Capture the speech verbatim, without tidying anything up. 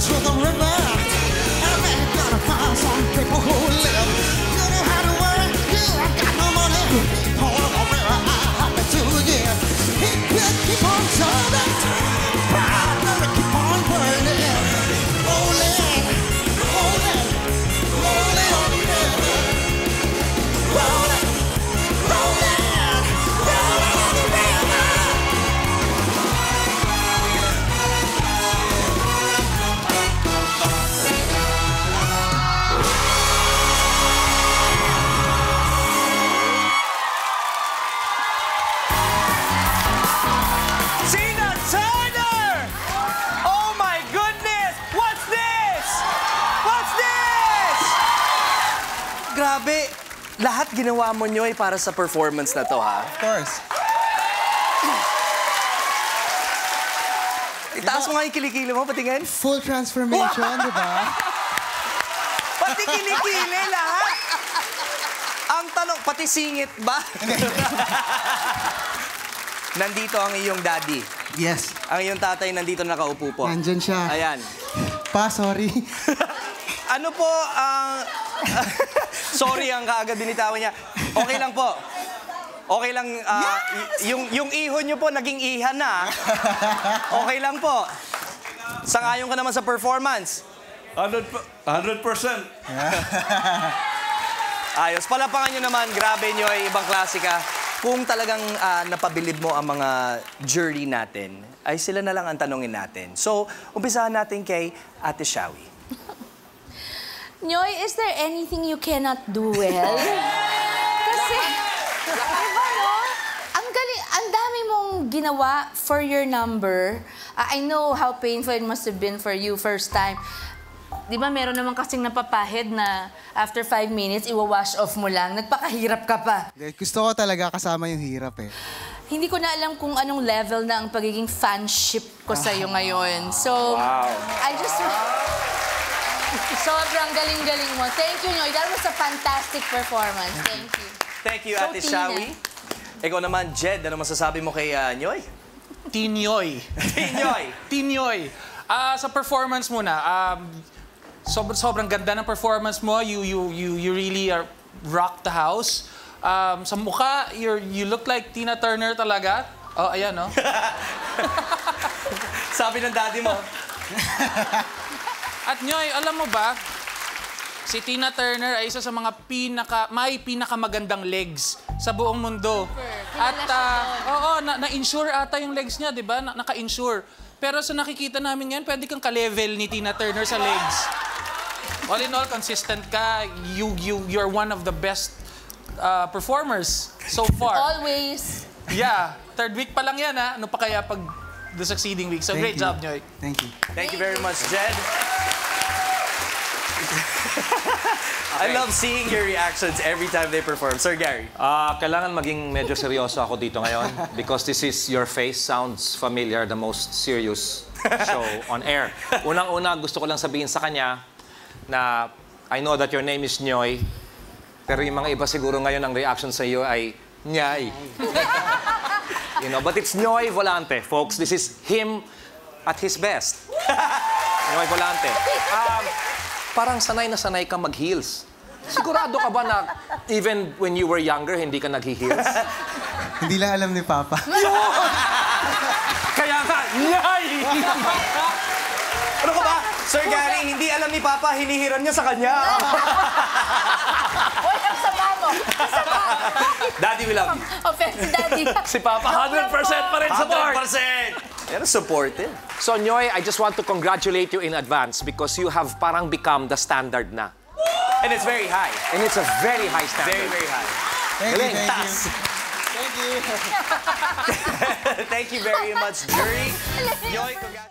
to the river. And then gonna find some people who live. You know how to work, you ain't got no money. Oh, the river, I'll help you to again. It could keep on turning, but never keep on burning. Rolling, rolling, rolling on the river. Rolling, rolling, rolling on the river. Tina Turner! Oh my goodness! What's this? What's this? Grabe, lahat ginawa mo nyo ay para sa performance na to, ha? Of course. Itaas mo nga yung kilikili mo, patingin. Full transformation, di ba? Pati kilikili lahat. Ang tanong, pati singit ba? Nandito ang iyong daddy. Yes. Ang iyong tatay nandito nakaupo po. Nandyan siya. Ayan. Pa, sorry. Ano po ang... sorry ang kaagad binitawan niya. Okay lang po. Okay lang. ah, y- yung, yung ihon niyo po naging ihan na. Okay lang po. Sangayon ka naman sa performance. one hundred percent. Ayos. Palapangan niyo naman. Grabe niyo ay ibang klase ka. Kung talagang ah, napabilib mo ang mga jury natin, ay sila na lang ang tanongin natin. So, umpisahan natin kay Ate Shawi. Nyoy, is there anything you cannot do well? Kasi, diba, no? Ang galing, ang dami mong ginawa for your number. Uh, I know how painful it must have been for you first time. Di ba, meron naman kasing napapahid na after five minutes, iwawash off mo lang. Nagpakahirap ka pa. Gusto ko talaga kasama yung hirap eh. Hindi ko na alam kung anong level na ang pagiging fanship ko sa'yo ngayon. So, I just... Sobrang galing-galing mo. Thank you, Nyoy. That was a fantastic performance. Thank you. Thank you, So, Ate Tina. Shawi. Ikaw naman, Jed, ano masasabi mo kay uh, Nyoy? Tinyoy. Nyoy! Tinyoy. Ah, sa performance mo na, um, sobrang, sobrang ganda ng performance mo. You, you, you, you really are, rock the house. Um, sa mukha, you're, you look like Tina Turner talaga. Oh, ayan, no? Sabi ng daddy mo. At Nyoy, alam mo ba, si Tina Turner ay isa sa mga pinaka, may pinakamagandang legs sa buong mundo. At, uh, oo, na- na-insure ata yung legs niya, di ba? Na- Naka-insure. Pero sa nakikita namin ngayon, pwede kang ka-level ni Tina Turner sa legs. All in all, consistent ka. You, you, you're one of the best uh, performers so far. Always. Yeah. Third week pa lang yan, ha? Ano pa kaya pag the succeeding week? So, Thank great you. job, Nyoy. Thank you. Thank you very much, Jed. I love seeing your reactions every time they perform. Sir Gary. Ah, kailangan maging medyo seryoso ako dito ngayon because this is Your Face Sounds Familiar, the most serious show on air. Unang-una, gusto ko lang sabihin sa kanya na I know that your name is Nyoy, pero yung mga iba siguro ngayon ang reaction sa iyo ay Nyay. You know, but it's Nyoy Volante, folks. This is him at his best. Nyoy Volante. Um, parang sanay na sanay ka mag-heels. Sigurado ka ba na even when you were younger, hindi ka nag-heels? Hindi lang alam ni Papa. Kaya nga, Nyay! Ano ka ba? Sir Gary, hindi alam ni Papa, hinihiran niya sa kanya. Walang sama mo. Sama. Daddy, we love you. Offense, Daddy. Si Papa, one hundred percent pa rin support! one hundred percent! Pero supportive. So, Nyoy, I just want to congratulate you in advance because you have parang become the standard na. And it's very high. And it's a very high standard. Very, very high. Thank you, Galing. thank you. Tas. Thank you. Thank you very much, jury. Nyoy, congrats.